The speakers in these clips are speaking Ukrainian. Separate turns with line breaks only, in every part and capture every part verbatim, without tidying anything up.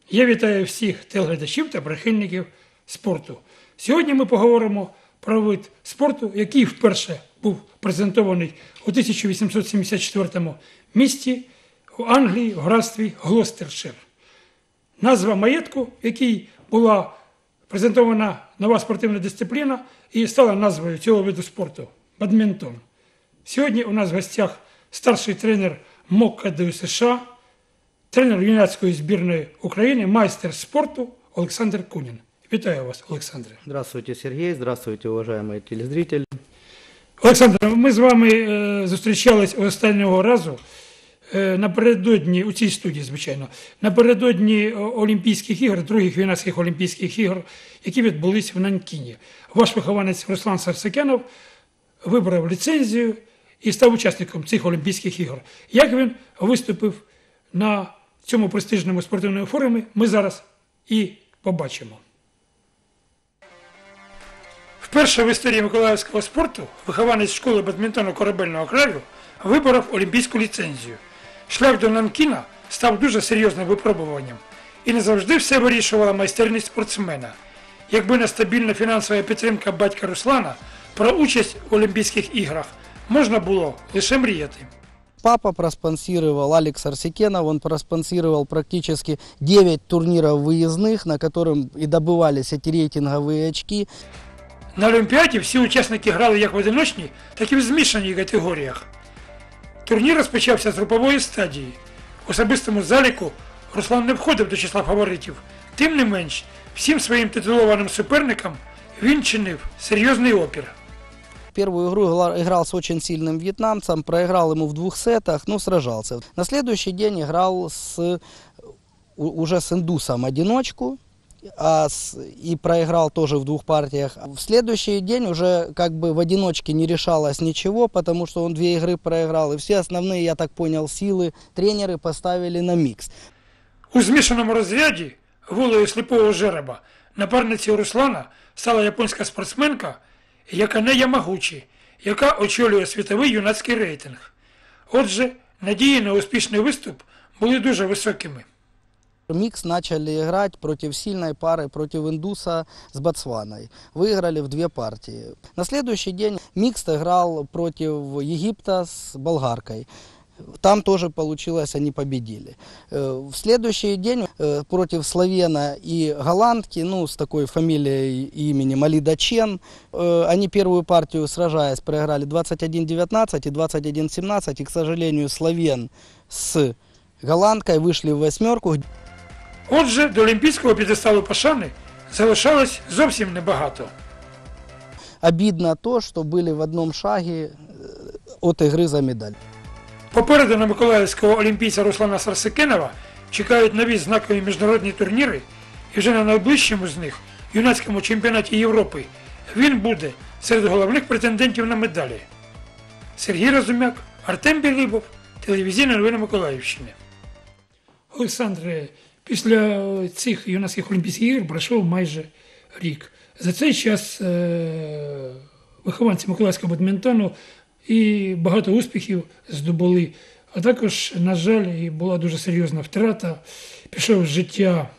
Я вітаю всіх телеглядачів та прихильників спорту. Сьогодні ми поговоримо про вид спорту, який вперше був презентований у тисяча вісімсот сімдесят четвертому місті в Англії, в графстві Глостершир. Назва маєтку, в якій була презентована нова спортивна дисципліна і стала назвою цього виду спорту – бадмінтон. Сьогодні у нас в гостях старший тренер МОК КДУ США, тренер юнацької збірної України, майстер спорту Олександр Кунін. Вітаю вас, Олександре.
Здравствуйте, Сергей. Здравствуйте, уважаемые телезрители.
Олександр, ми з вами е, зустрічались останнього разу е, напередодні, у цій студії, звичайно, напередодні Олімпійських ігор, других юнацьких Олімпійських ігор, які відбулись в Нанкіні. Ваш вихованець Руслан Сарсикенов вибрав ліцензію і став учасником цих Олімпійських ігор. Як він виступив на цьому престижному спортивному форумі, ми зараз і побачимо. Вперше в історії миколаївського спорту вихованець школи бадмінтону корабельного краю виборов олімпійську ліцензію. Шлях до Нанкіна став дуже серйозним випробуванням. І не завжди все вирішувала майстерність спортсмена. Якби не стабільна фінансова підтримка батька Руслана, про участь в Олімпійських іграх можна було лише мріяти.
Папа проспонсировал, Алекс Арсикенов, он проспонсировал практически девять турниров выездных, на котором и добывались эти рейтинговые очки.
На Олімпіаді всі учасники грали як в одиночній, так і в змішаній категоріях. Турнір розпочався з групової стадії. У особистому заліку Руслан не входив до числа фаворитів. Тим не менш, всім своїм титулованим суперникам він чинив серйозний опір.
Первую игру играл с очень сильным вьетнамцем, проиграл ему в двух сетах, но сражался. На следующий день играл с, уже с индусом одиночку. А с, и проиграл тоже в двух партиях. В следующий день уже как бы в одиночке не решалось ничего, потому что он две игры проиграл. И все основные, я так понял, силы тренеры поставили на микс.
У змішаному розряді волею сліпого жереба напарницею Руслана стала японська спортсменка Якане Ямагучі, яка очолює світовий юнацький рейтинг. Отже, надії на успішний виступ були дуже високими.
Микс начали играть против сильной пары, против индуса с Ботсваной. Выиграли в две партии. На следующий день микс играл против Египта с болгаркой. Там тоже получилось, они победили. В следующий день против словена и голландки, ну, с такой фамилией и именем Алида Чен, они первую партию, сражаясь, проиграли двадцать один девятнадцать и двадцать один семнадцать. И, к сожалению, словен с голландкой вышли в восьмерку.
Отже, до олімпійського п'єдесталу пошани залишалось зовсім небагато.
Обидно то, що були в одному шагі від ігри за медаль.
Попереду на миколаївського олімпійця Руслана Сарсикенова чекають нові знакові міжнародні турніри, і вже на найближчому з них, юнацькому чемпіонаті Європи, він буде серед головних претендентів на медалі. Сергій Розумяк, Артем Білибов, телевізійні новини Миколаївщини. Олександре, після цих юнацьких Олімпійських ігор пройшов майже рік. За цей час е- вихованці миколаївського бадмінтону і багато успіхів здобули. А також, на жаль, і була дуже серйозна втрата. Пішов з життя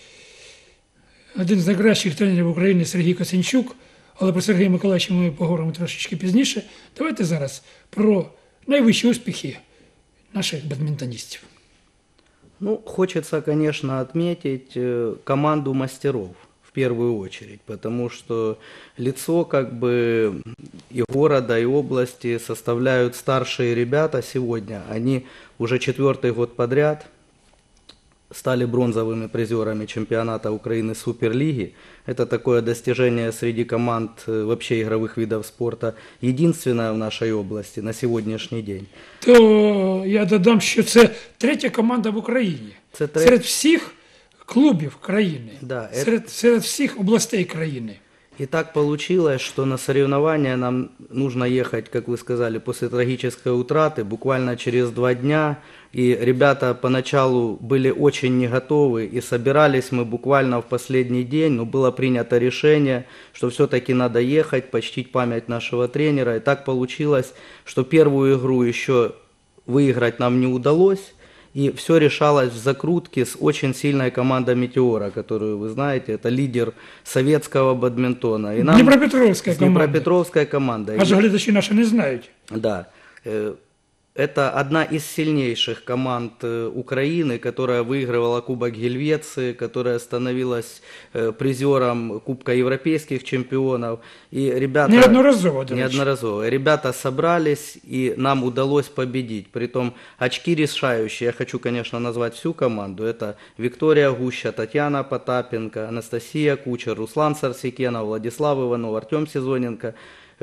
один з найкращих тренерів України Сергій Косинчук. Але про Сергія Миколаївича ми поговоримо трошечки пізніше. Давайте зараз про найвищі успіхи наших бадмінтоністів.
Ну, хочется, конечно, отметить команду мастеров в первую очередь, потому что лицо как бы и города, и области составляют старшие ребята сегодня. Они уже четвертый год подряд стали бронзовыми призерами чемпионата Украины Суперлиги. Это такое достижение среди команд вообще игровых видов спорта, единственное в нашей области на сегодняшний день.
То я додам, що це третя команда в Україні. Це третя... Серед всіх клубів країни,
да,
серед, это... серед всіх областей країни.
И так получилось, что на соревнования нам нужно ехать, как вы сказали, после трагической утраты, буквально через два дня. И ребята поначалу были очень не готовы, и собирались мы буквально в последний день, но было принято решение, что все-таки надо ехать, почтить память нашего тренера. И так получилось, что первую игру еще выиграть нам не удалось. И все решалось в закрутке с очень сильной командой «Метеора», которую вы знаете, это лидер советского бадминтона. И нам-
Дніпропетровська команда.
Днепропетровская команда.
Аж глядачі наші не знають.
Да. Э, Это одна из сильнейших команд э, Украины, которая выигрывала Кубок Гельвеции, которая становилась э, призером Кубка Европейских чемпионов. И ребята,
Неодноразово, до речі.
неодноразово. Ребята собрались, и нам удалось победить. Притом очки решающие, я хочу, конечно, назвать всю команду. Это Виктория Гуща, Татьяна Потапенко, Анастасия Кучер, Руслан Сарсикенов, Владислав Иванов, Артем Сезоненко.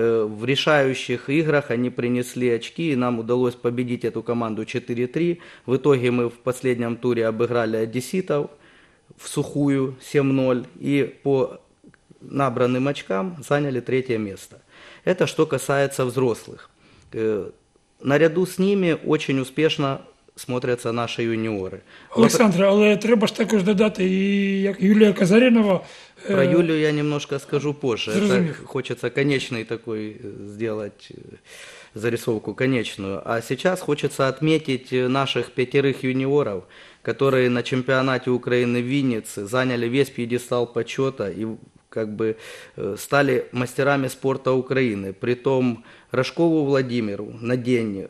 В решающих играх они принесли очки, и нам удалось победить эту команду четыре три. В итоге мы в последнем туре обыграли одесситов в сухую семь ноль и по набранным очкам заняли третье место. Это что касается взрослых. Э, Наряду с ними очень успешно смотрятся наши юниоры.
Олександре, але треба ж також додати, і як Юлія Казаринова. е,
Про Юлю я немножко скажу позже. Это
Зрозумів.
хочется конечный такой э, сделать э, зарисовку конечную. А сейчас хочется отметить э, наших пятерых юниоров, которые на чемпионате Украины в Виннице заняли весь пьедестал почета и как бы э, стали мастерами спорта Украины. Притом Рожкову Владимиру на день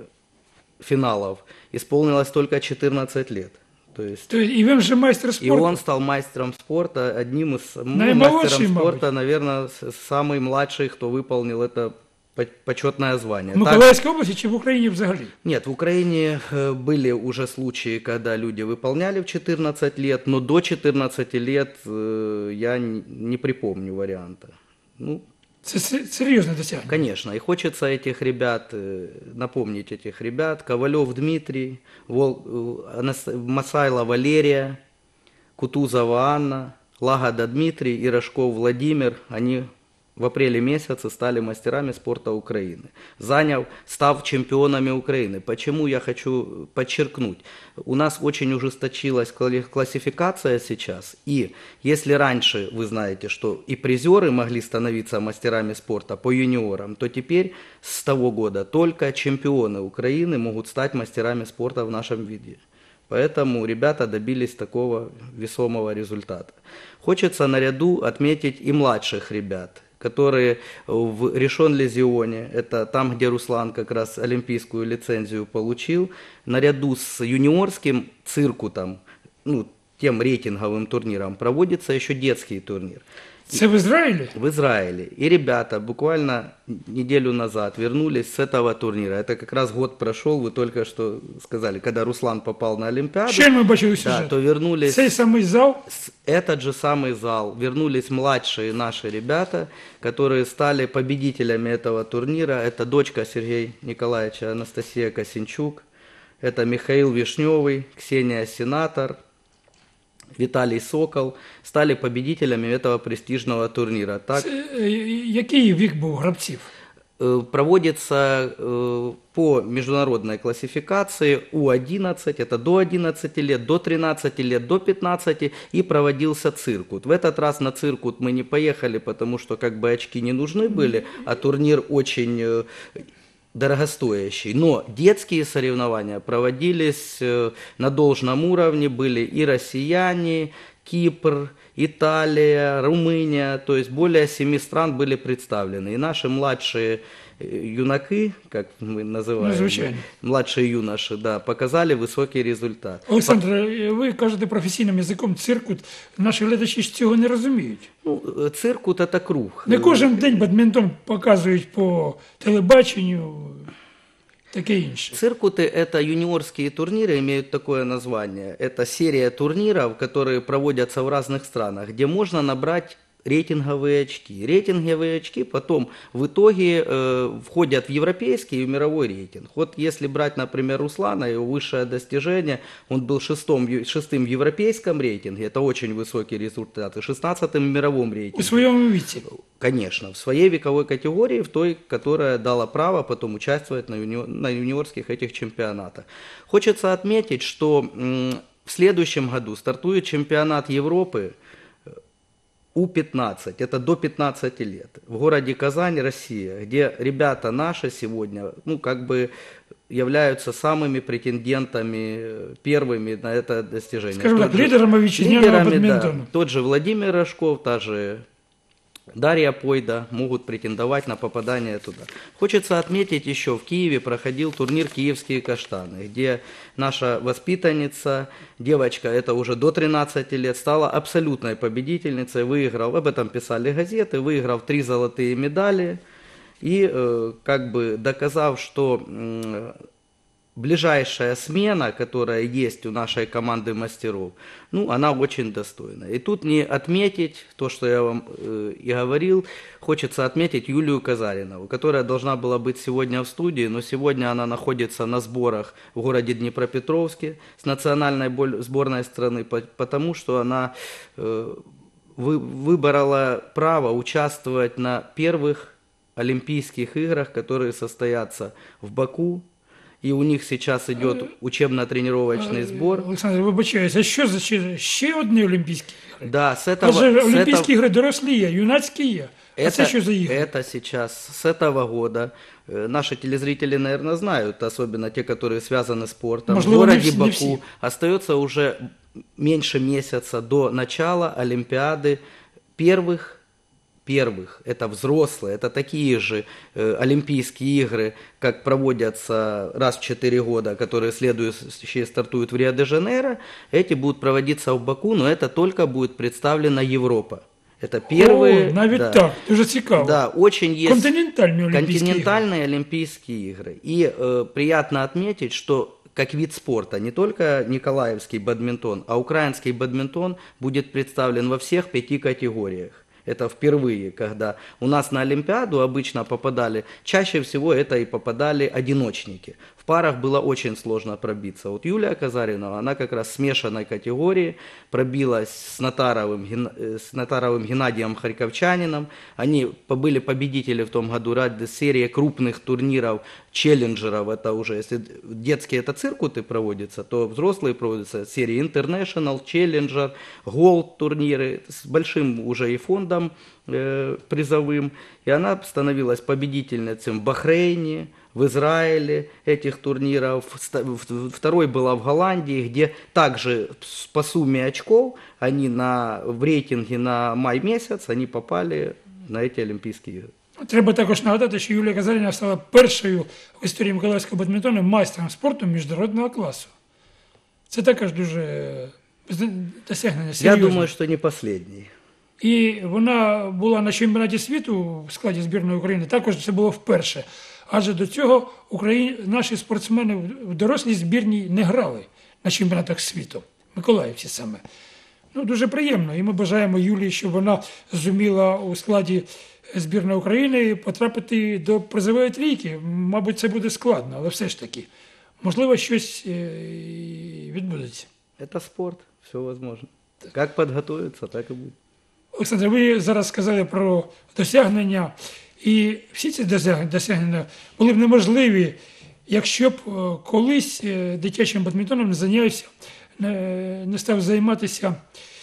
финалов исполнилось только четырнадцать лет. То есть
То, і він же майстер
и
спорту.
он стал мастером спорта, одним из ну,
Наимладший,
мастером
мабуть.
спорта, наверное, с- самый младший, кто выполнил это по- почетное звание.
В
Так-
Миколаївській області чи в Україні взагалі?
Нет, в Украине э, были уже случаи, когда люди выполняли в четырнадцать лет, но до четырнадцати лет э, я н- не припомню варианта. Ну,
Це се- серйозне досягнення.
конечно, и хочется этих ребят, э, напомнить этих ребят. Ковалев Дмитрий, Вол, э, Анас- Масайло Валерия, Кутузова Анна, Лагода Дмитрий и Рожков Владимир. Они в апреле месяце стали мастерами спорта Украины, заняв, став чемпионами Украины. Почему я хочу подчеркнуть? У нас очень ужесточилась кла- классификация сейчас, и если раньше вы знаете, что и призеры могли становиться мастерами спорта по юниорам, то теперь с того года только чемпионы Украины могут стать мастерами спорта в нашем виде. Поэтому ребята добились такого весомого результата. Хочется наряду отметить и младших ребят, которые в Ришон-Ле-Зионе, это там, где Руслан как раз олимпийскую лицензию получил, наряду с юниорским циркутом, ну, тем рейтинговым турниром, проводится еще детский турнир.
Це в Ізраїлі?
В Израиле. И ребята буквально неделю назад вернулись с этого турнира. Это как раз год прошел, вы только что сказали, когда Руслан попал на Олимпиаду.
Ще ми бачили
Да,
сюжет.
то вернулись
Цей самий зал.
с- этот же самый зал. Вернулись младшие наши ребята, которые стали победителями этого турнира. Это дочка Сергея Николаевича Анастасия Косинчук. Это Михаил Вишневый, Ксения Сенатор, Виталий Сокол. Стали победителями этого престижного турнира. Так,
Це, е, який вік був гравців?
э, проводится э, по международной классификации У одиннадцать, это до одиннадцати лет, до тринадцати лет, до пятнадцати, и проводился циркут. В этот раз на циркут мы не поехали, потому что как бы очки не нужны были, а турнир очень э, дорогостоящий. Но детские соревнования проводились э, на должном уровне, были и россияне, Кипр, Италия, Румыния, то есть более семи стран были представлены. И наши младшие э, юнаки, как мы называем,
Ну, звичайно.
младшие юноши, да, показали высокий результат.
Олександр, е, ви кажете професійним язиком циркут. Наші глядачі ж цього не розуміють.
Ну, э, циркут это круг.
Не кожен день бадмінтон показують по телебаченню, таке інше.
Циркуты – это юниорские турниры, имеют такое название. Это серия турниров, которые проводятся в разных странах, где можно набрать рейтинговые очки. Рейтинговые очки потом в итоге э, входят в европейский и в мировой рейтинг. Вот если брать, например, Руслана, его высшее достижение, он был шестом, в- шестым в европейском рейтинге, это очень высокий результат, и шестнадцатым в мировом
У
рейтинге.
своєму віці.
Конечно, в своей вековой категории, в той, которая дала право потом участвовать на, юни- на юниорских этих чемпионатах. Хочется отметить, что м, в следующем году стартует чемпионат Европы У пятнадцать, это до пятнадцати лет, в городе Казань, Россия, где ребята наши сегодня, ну, как бы являются самыми претендентами, первыми на это достижение.
Скажем так,
Тот же-
лидерами вітчизняного
лидерами, да.
бадминтона.
Тот же Владимир Рожков, та же Дарья Пойда могут претендовать на попадание туда. Хочется отметить еще, в Киеве проходил турнир «Киевские каштаны», где наша воспитанница, девочка, это уже до тринадцати лет, стала абсолютной победительницей, выиграл, об этом писали газеты, выиграв три золотые медали и э, как бы доказав, что м, ближайшая смена, которая есть у нашей команды мастеров, ну, она очень достойна. И тут не отметить то, что я вам э, и говорил, хочется отметить Юлию Казаринову, которая должна была быть сегодня в студии, но сегодня она находится на сборах в городе Днепропетровске с национальной боль- сборной страны, по- потому что она э, вы- выбрала право участвовать на первых Олимпийских играх, которые состоятся в Баку. І у них зараз йде учебно-тренировочний збор.
Олександр, вибачаюсь, а що за ще, ще одні Олімпійські ігри?
Да, с этого,
Адже
с
Олімпійські
этого,
ігри дорослі є, юнацькі є. А
это,
це що за ігри?
это сейчас, с этого года, э, наши телезрители, наверное, знают, особенно те, которые связаны с спортом,
Можливо,
в
не
городе
всі- не всі.
Баку остается уже меньше месяца до начала Олимпиады первых первых, это взрослые, это такие же э, Олимпийские игры, как проводятся раз в четыре года, которые следующие стартуют в Рио-де-Жанейро, эти будут проводиться в Баку, но это только будет представлена Европа. Это первые...
О, навіть
да,
так, дуже цікаво.
да, очень есть...
Континентальні Олімпійські ігри.
Континентальные Олимпийские игры. И э, приятно отметить, что как вид спорта не только Николаевский бадминтон, а украинский бадминтон будет представлен во всех пяти категориях. Это впервые, когда у нас на Олимпиаду обычно попадали, чаще всего это и попадали одиночники. В парах было очень сложно пробиться. Вот Юлия Казаринова, она как раз в смешанной категории пробилась с Натаровым, Ген- с Натаровым Геннадием Харьковчанином. Они были победители в том году ради серии крупных турниров, челленджеров. Это уже, если детские это циркуты проводятся, то взрослые проводятся серии International, Challenger, Gold турниры с большим уже и фондом э, призовым. И она становилась победительницей в Бахрейне, в Израиле этих турниров. Ста- в- Второй была в Голландии, где также с- по сумме очков они на, в рейтинге на май месяц они попали на эти Олимпийские игры.
Треба також нагадати, що Юлія Казаріна стала першою в історії миколаївського бадмінтону майстром спорту міжнародного класу. Це також дуже досягнення
Я
серйозне.
думаю, что не последний.
І вона була на чемпіонаті світу в складі збірної України, також це було вперше. Адже до цього Україн... наші спортсмени в дорослій збірній не грали на чемпіонатах світу. Миколаївці саме. Ну, дуже приємно. І ми бажаємо Юлії, щоб вона зуміла у складі збірної України потрапити до призової трійки. Мабуть, це буде складно, але все ж таки. Можливо, щось е, відбудеться.
Это спорт, все возможно. Как подготовиться, так и будет.
Олександр, ви зараз сказали про досягнення, і всі ці досяг- досягнення були б неможливі, якщо б е, колись е, дитячим бадмінтоном не зайнявся, не, не став займатися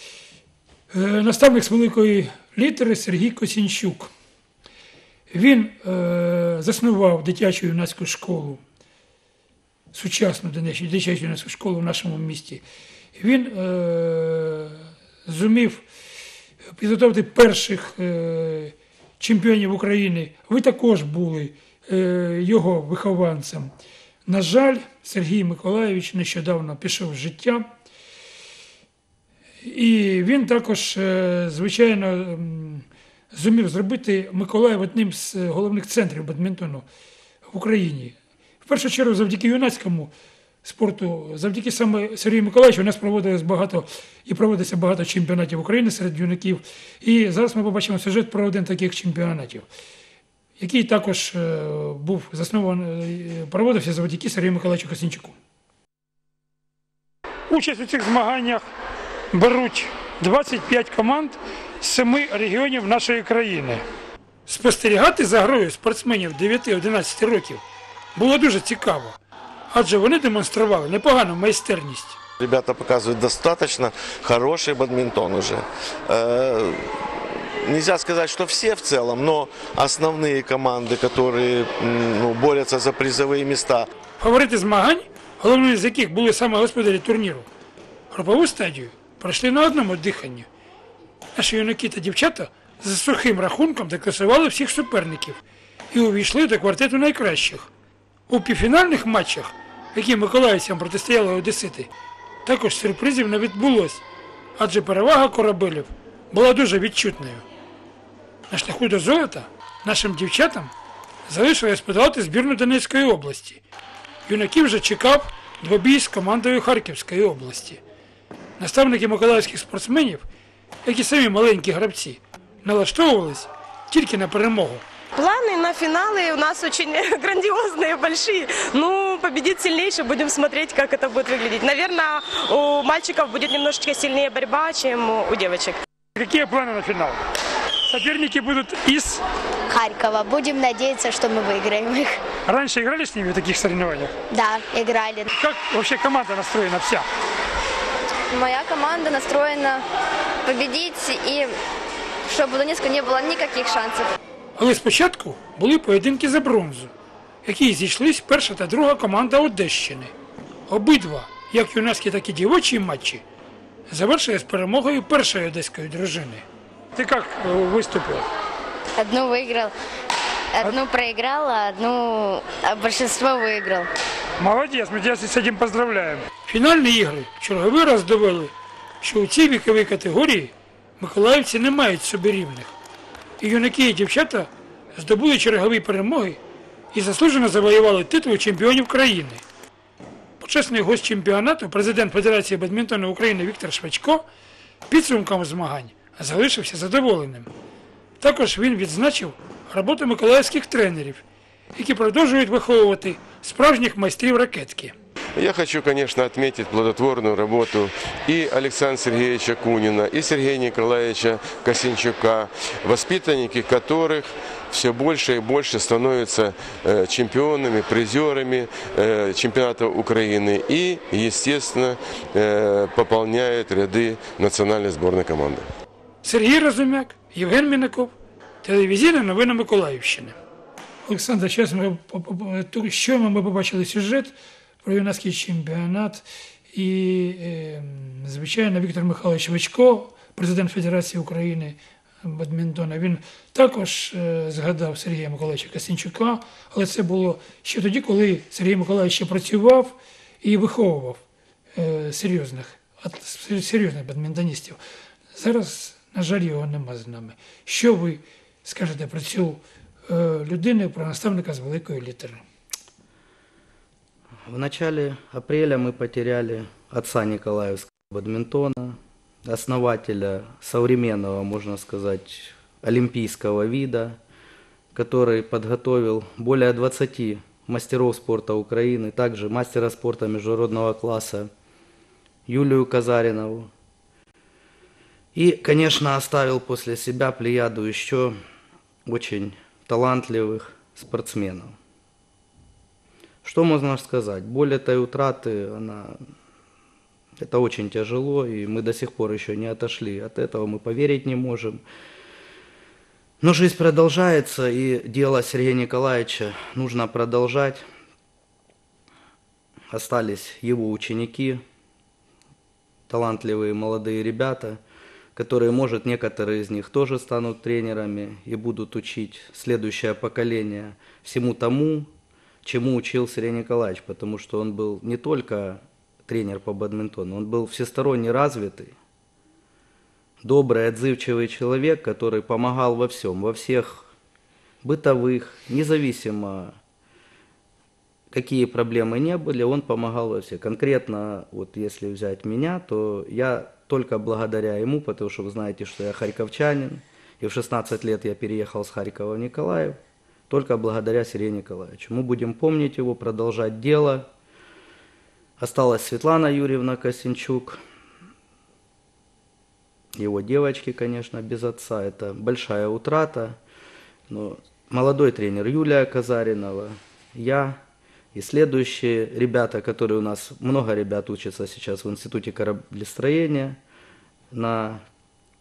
е, наставник з великої літери Сергій Косінчук. Він е, заснував дитячу юнацьку школу, сучасну дитячу юнацьку школу в нашому місті. Він е, зумів підготовити перших е, чемпіонів України. Ви також були е, його вихованцем. На жаль, Сергій Миколайович нещодавно пішов з життя. І він також, е, звичайно, м, зумів зробити Миколаїв одним з головних центрів бадмінтону в Україні. В першу чергу завдяки юнацькому спорту, завдяки саме Сергію Миколаївичу у нас проводилось багато і проводиться багато чемпіонатів України серед юнаків. І зараз ми побачимо сюжет про один таких чемпіонатів, який також е, був заснований, е, проводився завдяки Сергію Миколаївичу Косінчуку. Участь у цих змаганнях беруть двадцять п'ять команд з семи регіонів нашої країни. Спостерігати за грою спортсменів дев'яти-одинадцяти років було дуже цікаво, адже вони демонстрували непогану майстерність.
Ребята показывают достаточно хороший бадминтон уже. Э, нельзя сказать, что все в целом, но основные команды, которые м, ну, борются за призовые места.
Фаворити змагань, головною з яких були саме господарі турніру, групову стадію пройшли на одному диханні. Наші юнаки та дівчата за сухим рахунком декласували всіх суперників і увійшли до квартету найкращих. У півфінальних матчах, в які миколаївцям протистояли одесити, також сюрпризів не відбулось, адже перевага корабелів була дуже відчутною. На шляху до золота нашим дівчатам залишилось подолати збірну Донецької області. Юнаків вже чекав двобій з командою Харківської області. Наставники миколаївських спортсменів, як і самі маленькі гравці, налаштовувались тільки на перемогу.
Планы на финалы у нас очень грандиозные, большие. Ну, победит сильнейший, будем смотреть, как это будет выглядеть. Наверное, у мальчиков будет немножечко сильнее борьба, чем у девочек.
Какие планы на финал? Соперники будут из...
Харькова. Будем надеяться, что мы выиграем их.
Раньше играли с ними в таких соревнованиях?
Да, играли.
Как вообще команда настроена вся?
Моя команда настроена победить и чтобы у Донецка не было никаких шансов.
Але спочатку були поєдинки за бронзу, які зійшлись перша та друга команда Одещини. Обидва, як юнацькі, так і дівочі матчі, завершили з перемогою першої одеської дружини. Ти як виступив?
Одну выиграл, одну проиграл, а одну а большинство выиграл.
Молодець, ми тебе з цим поздравляємо. Фінальні ігри в черговий раз довели, що у цій віковій категорії миколаївці не мають собі рівних. І юнаки і дівчата здобули чергові перемоги і заслужено завоювали титул чемпіонів країни. Почесний гость чемпіонату, президент Федерації бадмінтону України Віктор Швачко, підсумком змагань залишився задоволеним. Також він відзначив роботу миколаївських тренерів, які продовжують виховувати справжніх майстрів ракетки.
Я хочу, конечно, отметить плодотворную работу и Александра Сергеевича Кунина, и Сергея Николаевича Косинчука, воспитанники которых все больше и больше становятся чемпионами, призерами чемпионата Украины и, естественно, пополняют ряды национальной сборной команды.
Сергій Розумяк, Євген Мінаков, телевізійна новина Миколаївщини. Олександр, зараз ми, що ми побачили сюжет про юнацький чемпіонат і, е, звичайно, Віктор Михайлович Швачко, президент Федерації України бадмінтона, він також е, згадав Сергія Миколаївича Косинчука, але це було ще тоді, коли Сергій Миколаївич ще працював і виховував е, серйозних, серйозних бадмінтоністів. Зараз, на жаль, його нема з нами. Що ви скажете про цю е, людину, про наставника з великої літери?
В начале апреля мы потеряли отца Николаевского бадминтона, основателя современного, можно сказать, олимпийского вида, который подготовил более двадцати мастеров спорта Украины, также мастера спорта международного класса Юлию Казаринову. И, конечно, оставил после себя плеяду еще очень талантливых спортсменов. Что можно сказать? Боль этой утраты, она, это очень тяжело, и мы до сих пор еще не отошли от этого, мы поверить не можем. Но жизнь продолжается, и дело Сергея Николаевича нужно продолжать. Остались его ученики, талантливые молодые ребята, которые, может, некоторые из них тоже станут тренерами и будут учить следующее поколение всему тому, чему учил Сергей Николаевич, потому что он был не только тренер по бадминтону, он был всесторонне развитый, добрый, отзывчивый человек, который помогал во всем, во всех бытовых, независимо какие проблемы не были, он помогал во всех. Конкретно, вот если взять меня, то я только благодаря ему, потому что вы знаете, что я харьковчанин, и в шестнадцать лет я переехал с Харькова в Николаев, только благодаря Сергею Николаевичу. Мы будем помнить его, продолжать дело. Осталась Светлана Юрьевна Косинчук, его девочки, конечно, без отца. Это большая утрата. Но молодой тренер Юлия Казаринова, я и следующие ребята, которые у нас, много ребят учатся сейчас в Институте кораблестроения на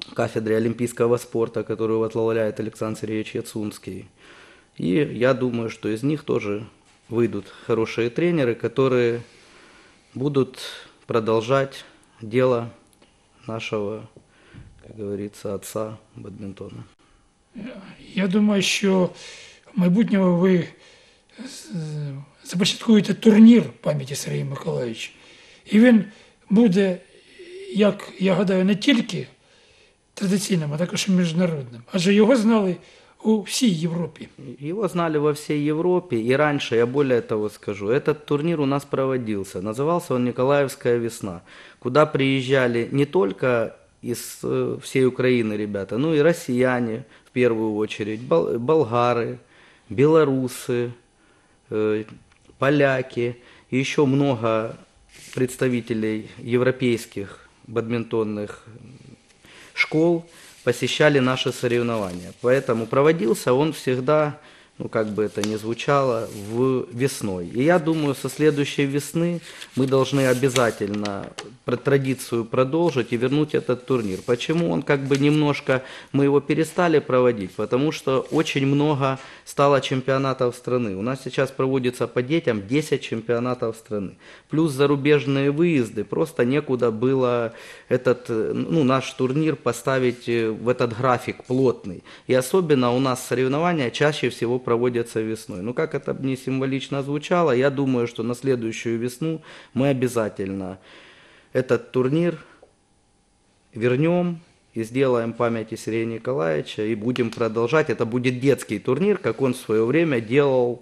кафедре олимпийского спорта, которую возглавляет Александр Сергеевич Яцунский. И я думаю, что из них тоже выйдут хорошие тренеры, которые будут продолжать дело нашего, как говорится, отца бадминтона.
Я думаю, що в майбутньому ви започаткуєте турнір пам'яті Сергія Миколайовича. І він буде, як я гадаю, не тільки традиційним, а також і міжнародним. Адже його знали у всей Европе.
Его знали во всей Европе, и раньше, я более того скажу, этот турнир у нас проводился. Назывался он «Николаевская весна», куда приезжали не только из э, всей Украины ребята, но и россияне в первую очередь, бол- болгары, белорусы, э, поляки, и еще много представителей европейских бадминтонных школ посещали наши соревнования. Поэтому проводился он всегда, ну как бы это ни звучало, в весной. И я думаю, со следующей весны мы должны обязательно про традицию продолжить и вернуть этот турнир. Почему он как бы немножко, мы его перестали проводить? Потому что очень много стало чемпионатов страны. У нас сейчас проводится по детям десять чемпионатов страны. Плюс зарубежные выезды. Просто некуда было этот, ну, наш турнир поставить в этот график плотный. И особенно у нас соревнования чаще всего проводятся весной. Ну, как это бы не символично звучало, я думаю, что на следующую весну мы обязательно этот турнир вернем и сделаем памяти Сергея Николаевича и будем продолжать. Это будет детский турнир, как он в свое время делал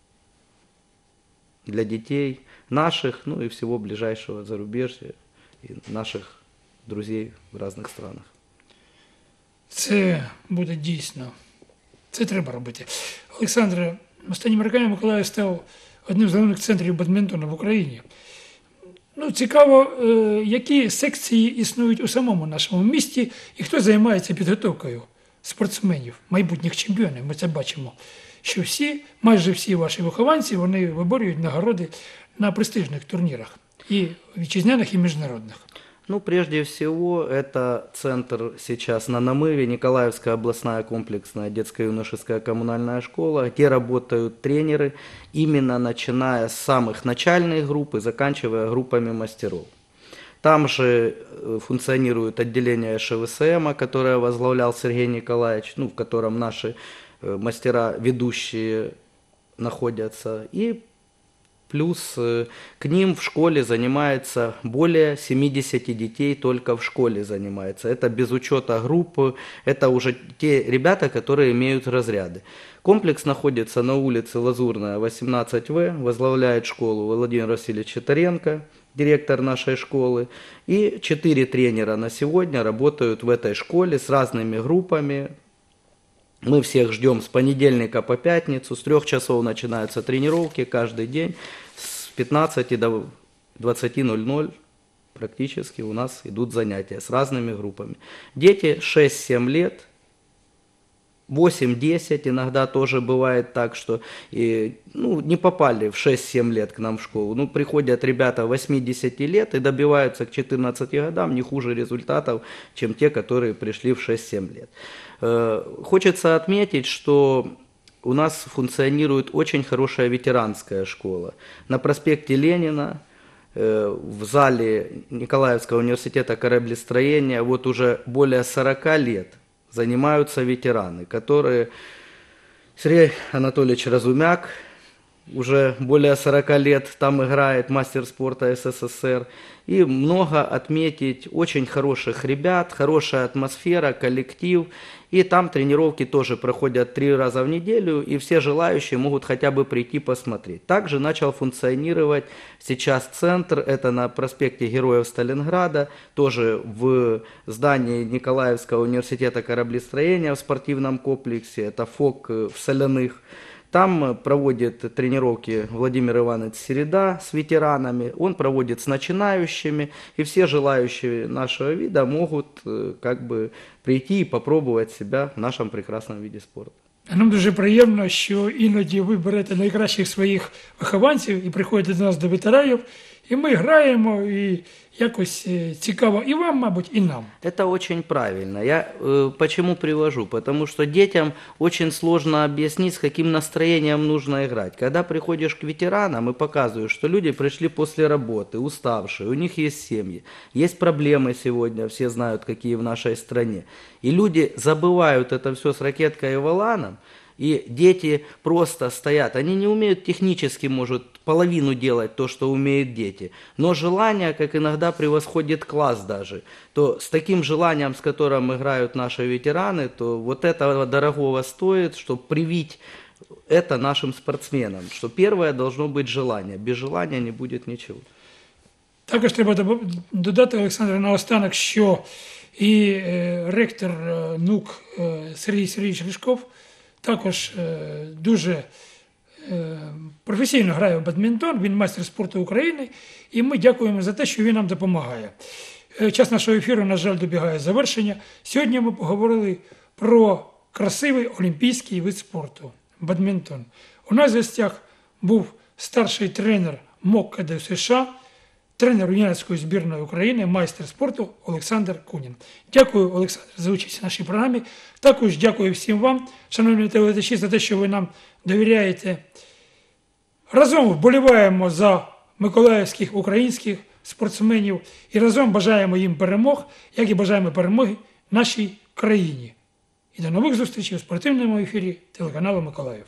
для детей наших, ну и всего ближайшего зарубежья и наших друзей в разных странах.
Це буде дійсно. Це треба робити. Олександре, останніми роками Миколаїв став одним з головних центрів бадмінтону в Україні. Ну, цікаво, які секції існують у самому нашому місті і хто займається підготовкою спортсменів, майбутніх чемпіонів. Ми це бачимо, що всі, майже всі ваші вихованці, вони виборюють нагороди на престижних турнірах, і вітчизняних, і міжнародних.
Ну, прежде всего, это центр сейчас на Намыве, Николаевская областная комплексная детско-юношеская коммунальная школа, где работают тренеры, именно начиная с самых начальных групп и заканчивая группами мастеров. Там же функционирует отделение ШВСМ, которое возглавлял Сергей Николаевич, ну, в котором наши мастера ведущие находятся, и плюс к ним в школе занимается более семидесяти детей, только в школе занимается. Это без учета группы, это уже те ребята, которые имеют разряды. Комплекс находится на улице Лазурная, восемнадцать вэ, возглавляет школу Владимир Васильевич Читаренко, директор нашей школы. И четыре тренера на сегодня работают в этой школе с разными группами. Мы всех ждем с понедельника по пятницу, с трех часов начинаются тренировки каждый день, с пятнадцати до двадцати ноль-ноль практически у нас идут занятия с разными группами. Дети шесть-семь лет, восемь-десять, иногда тоже бывает так, что и, ну, не попали в шесть-семь лет к нам в школу. Ну, приходят ребята восьмидесяти лет и добиваются к четырнадцати годам не хуже результатов, чем те, которые пришли в шесть-семь лет. Хочется отметить, что у нас функционирует очень хорошая ветеранская школа. На проспекте Ленина, в зале Николаевского университета кораблестроения вот уже более сорока лет занимаются ветераны, которые Сергей Анатольевич Разумяк уже более сорока лет там играет, мастер спорта СССР. И много отметить очень хороших ребят, хорошая атмосфера, коллектив. И там тренировки тоже проходят три раза в неделю, и все желающие могут хотя бы прийти посмотреть. Также начал функционировать сейчас центр, это на проспекте Героев Сталинграда, тоже в здании Николаевского университета кораблестроения в спортивном комплексе, это ФОК в Соляных. Там проводит тренировки Владимир Иванович Середа с ветеранами, он проводит с начинающими, и все желающие нашего вида могут как бы прийти и попробовать себя в нашому прекрасному виді спорту.
Нам дуже приємно, що іноді ви берете найкращих своїх вихованців і приходите до нас до ветеранів, І ми граємо, і якось е, цікаво і вам, мабуть, і нам.
Это очень правильно. Я э, почему привожу? Потому что детям очень сложно объяснить, с каким настроением нужно играть. Когда приходишь к ветеранам и показываешь, что люди пришли после работы, уставшие, у них есть семьи, есть проблемы сегодня, все знают, какие в нашей стране. И люди забывают это все с ракеткой и воланом, и дети просто стоят. Они не умеют технически, может, половину делать то, что умеют дети. Но желание, как иногда превосходит класс даже. То с таким желанием, с которым играют наши ветераны, то вот этого дорогого стоит, чтобы привить это нашим спортсменам. Что первое должно быть желание. Без желания не будет ничего.
Також треба добав- додати, Олександр, наостанок, що і е, ректор е, НУК е, Сергій Сергійович Лішков також е, дуже е, професійно грає в бадмінтон, він майстер спорту України, і ми дякуємо за те, що він нам допомагає. Е, Час нашого ефіру, на жаль, добігає завершення. Сьогодні ми поговорили про красивий олімпійський вид спорту – бадмінтон. У нас в гостях був старший тренер МОК ка де США, тренер юнацької збірної України, майстер спорту Олександр Кунін. Дякую, Олександр, за участь в нашій програмі. Також дякую всім вам, шановні телеглядачі, за те, що ви нам довіряєте. Разом вболіваємо за миколаївських українських спортсменів і разом бажаємо їм перемог, як і бажаємо перемоги нашій країні. І до нових зустрічей у спортивному ефірі телеканалу Миколаїв.